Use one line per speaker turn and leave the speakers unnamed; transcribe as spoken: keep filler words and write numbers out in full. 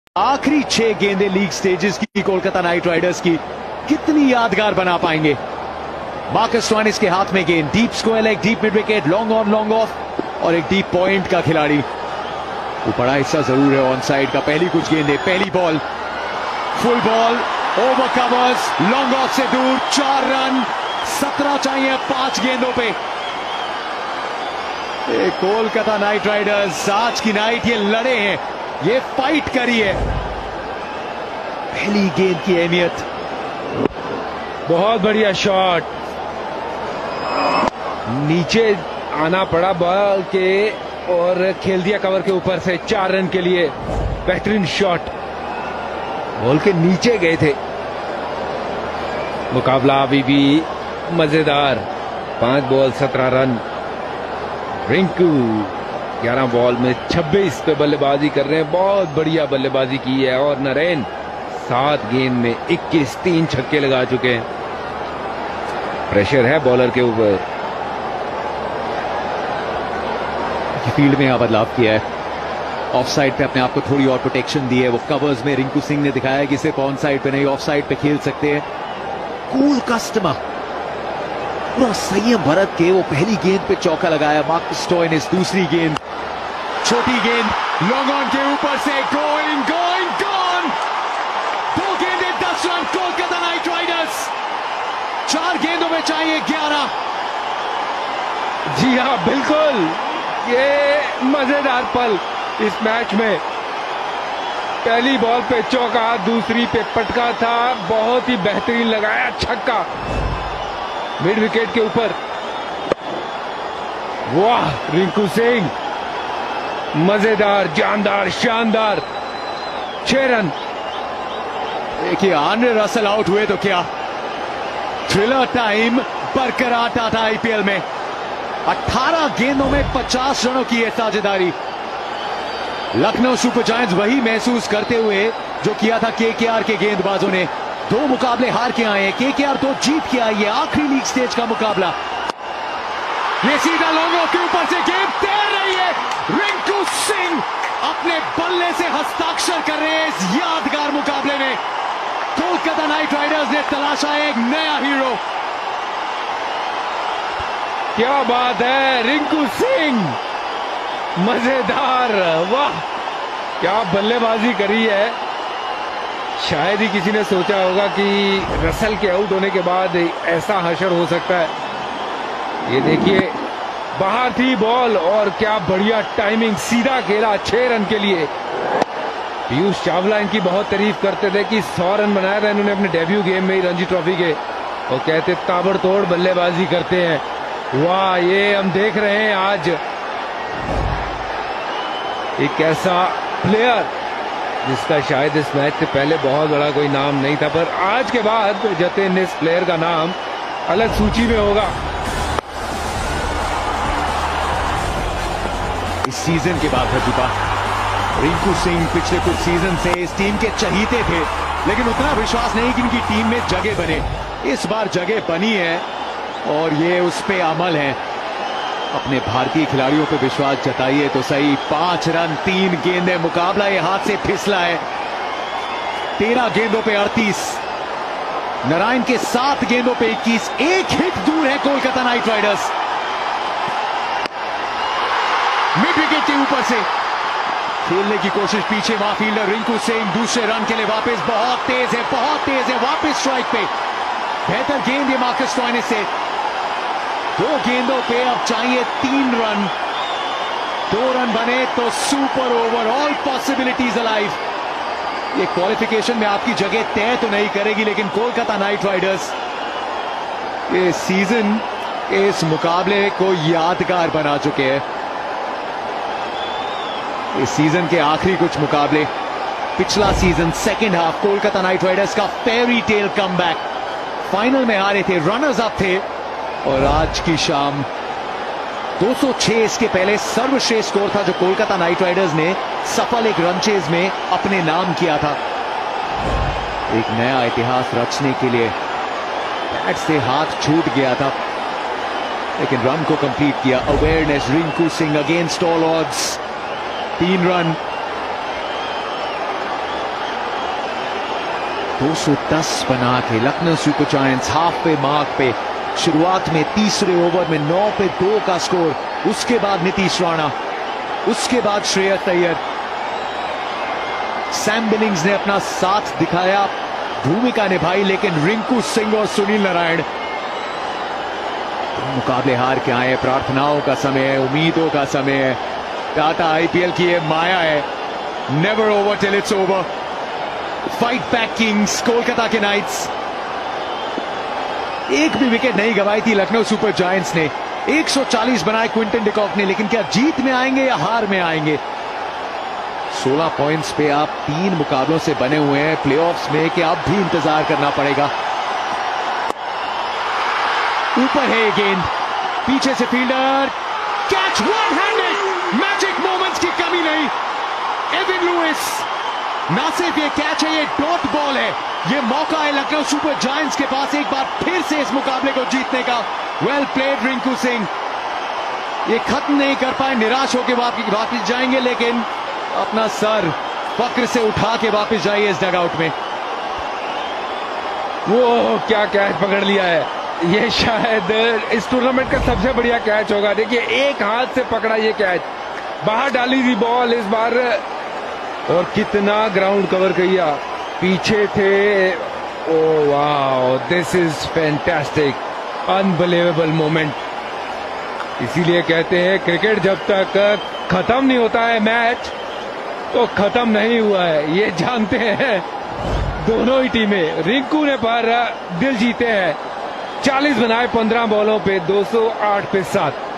आखिरी छह गेंदें लीग स्टेजेस की कोलकाता नाइट राइडर्स की कितनी यादगार बना पाएंगे। मार्कस स्टोइनिस के हाथ में गेंद, deep square leg, deep mid wicket, long on long off और एक डीप पॉइंट का खिलाड़ी। वो बड़ा हिस्सा जरूर है ऑन साइड का। पहली कुछ गेंदें, पहली ball, full ball, over covers, long off से दूर, चार रन, सत्रह चाहिए पांच गेंदों पे। कोलकाता नाइट राइडर्स आज की नाइट ये लड़े हैं, ये फाइट करी है। पहली गेंद की अहमियत।
बहुत बढ़िया शॉट, नीचे आना पड़ा बॉल के और खेल दिया कवर के ऊपर से चार रन के लिए। बेहतरीन शॉट, बॉल के नीचे गए थे। मुकाबला अभी भी मजेदार। पांच बॉल सत्रह रन। रिंकू ग्यारह बॉल में छब्बीस पे बल्लेबाजी कर रहे हैं। बहुत बढ़िया बल्लेबाजी की है। और नरेन सात गेंद में इक्कीस, तीन छक्के लगा चुके हैं। प्रेशर है बॉलर के ऊपर।
फील्ड में यहां बदलाव किया है। ऑफ साइड पे अपने आप को थोड़ी और प्रोटेक्शन दी है। वो कवर्स में रिंकू सिंह ने दिखाया कि सिर्फ ऑन साइड पे नहीं ऑफ साइड पे खेल सकते हैं। कूल कस्टमर, पूरा संयम भरत के वो पहली गेंद पे चौका लगाया मार्कस स्टोइनिस। दूसरी गेंद छोटी गेंद, लॉन्ग ऑन के ऊपर से, गोइंग गोइंग गॉन। दो गेंदें दस रन कोलकाता नाइट राइडर्स। चार गेंदों में चाहिए ग्यारह।
जी हाँ बिल्कुल, ये मजेदार पल इस मैच में। पहली बॉल पे चौका, दूसरी पे पटका था, बहुत ही बेहतरीन लगाया छक्का मिड विकेट के ऊपर। वाह रिंकू सिंह, मजेदार, जानदार, शानदार। छह रन।
देखिए आंद्रे रसल आउट हुए तो क्या थ्रिलर टाइम बरकरार था आईपीएल में। अठारह गेंदों में पचास रनों की है साझेदारी। लखनऊ सुपर जायंट्स वही महसूस करते हुए जो किया था केकेआर के गेंदबाजों ने। दो मुकाबले हार के आए हैं, केकेआर तो जीत के आई है। आखिरी लीग स्टेज का मुकाबला। ये सीधा लॉन्ग ऑफ के ऊपर से गेंद तैर रही है। रिंकू सिंह अपने बल्ले से हस्ताक्षर कर रहे हैं इस यादगार मुकाबले में। कोलकाता नाइट राइडर्स ने तलाशा एक नया हीरो।
क्या बात है रिंकू सिंह, मजेदार। वाह क्या बल्लेबाजी करी है। शायद ही किसी ने सोचा होगा कि रसल के आउट होने के बाद ऐसा हशर हो सकता है। ये देखिए बाहर थी बॉल और क्या बढ़िया टाइमिंग, सीधा खेला छह रन के लिए। पीयूष चावला इनकी बहुत तारीफ करते थे कि सौ रन बनाया था इन्होंने अपने डेब्यू गेम में ही रणजी ट्रॉफी के, और कहते ताबड़तोड़ बल्लेबाजी करते हैं। वाह ये हम देख रहे हैं आज एक ऐसा प्लेयर जिसका शायद इस मैच से पहले बहुत बड़ा कोई नाम नहीं था, पर आज के बाद जतिन इस प्लेयर का नाम अलग सूची में होगा।
इस सीजन के बाद हजूबा रिंकू सिंह पिछले कुछ सीजन से इस टीम के चहीते थे, लेकिन उतना विश्वास नहीं कि इनकी टीम में जगह बने। इस बार जगह बनी है और ये उस पे अमल है। अपने भारतीय खिलाड़ियों पे विश्वास जताइए तो सही। पांच रन तीन गेंदें, मुकाबला ये हाथ से फिसला है। तेरह गेंदों पे अड़तीस, नारायण के सात गेंदों पे इक्कीस। एक हिट दूर है Kolkata Knight Riders. Mid wicket के ऊपर से खेलने की कोशिश, पीछे वहां फील्डर रिंकू सिंह दूसरे रन के लिए वापस। बहुत तेज है, बहुत तेज है, वापस स्ट्राइक पे। बेहतर गेंद ये मार्कस स्टोइनिस से। दो गेंदों पे अब चाहिए तीन रन। दो रन बने तो super over, all possibilities alive. ये क्वालिफिकेशन में आपकी जगह तय तो नहीं करेगी, लेकिन कोलकाता नाइट राइडर्स ये सीजन, इस मुकाबले को यादगार बना चुके हैं। इस सीजन के आखिरी कुछ मुकाबले, पिछला season second half Kolkata Knight Riders का फेरी टेल कमबैक। फाइनल में हारे थे, रनर्स अप थे, और आज की शाम दो सौ छह इसके पहले सर्वश्रेष्ठ स्कोर था जो कोलकाता नाइट राइडर्स ने सफल एक रन चेज में अपने नाम किया था। एक नया इतिहास रचने के लिए बैट से हाथ छूट गया था, लेकिन रन को कंप्लीट किया। Awareness, Rinku Singh against all odds, तीन रन। दो सौ दस बना के लखनऊ सुपर जायंट्स हाफ पे मार्क पे। शुरुआत में तीसरे ओवर में नौ पे दो का स्कोर, उसके बाद नीतीश राणा, उसके बाद श्रेयस अय्यर। सैम बिलिंग्स ने अपना साथ दिखाया, भूमिका निभाई, लेकिन रिंकू सिंह और सुनील नारायण तो मुकाबले हार के आए। प्रार्थनाओं का समय है, उम्मीदों का समय है। टाटा आईपीएल की ये माया है, never over till it's over. Fight back kings Kolkata के नाइट्स। एक भी विकेट नहीं गंवाई थी लखनऊ सुपर जायंट्स ने। एक सौ चालीस बनाए क्विंटन डिकॉक ने, लेकिन क्या जीत में आएंगे या हार में आएंगे? सोलह पॉइंट्स पे आप तीन मुकाबलों से बने हुए हैं प्लेऑफ्स में कि अब भी इंतजार करना पड़ेगा। ऊपर है ये गेंद, पीछे से fielder, catch one handed, magic moments की कमी नहीं। एविन लुइस, ना सिर्फ ये कैच है, ये डॉट बॉल है। ये मौका है लखनऊ सुपर जायंट्स के पास एक बार फिर से इस मुकाबले को जीतने का। Well played Rinku Singh. ये खत्म नहीं कर पाए, निराश होकर वापिस जाएंगे, लेकिन अपना सर फक्र से उठा के वापिस जाइए इस डगआउट में।
वो क्या कैच पकड़ लिया है, ये शायद इस टूर्नामेंट का सबसे बढ़िया कैच होगा। देखिए एक हाथ से पकड़ा ये कैच, बाहर डाली थी बॉल इस बार, और कितना ग्राउंड कवर किया, पीछे थे। Oh wow, this is fantastic, unbelievable moment. इसीलिए कहते हैं क्रिकेट जब तक खत्म नहीं होता है मैच तो खत्म नहीं हुआ है, ये जानते हैं दोनों ही टीमें। रिंकू ने पर दिल जीते हैं, चालीस बनाए पंद्रह बॉलों पे, दो सौ आठ पे सात।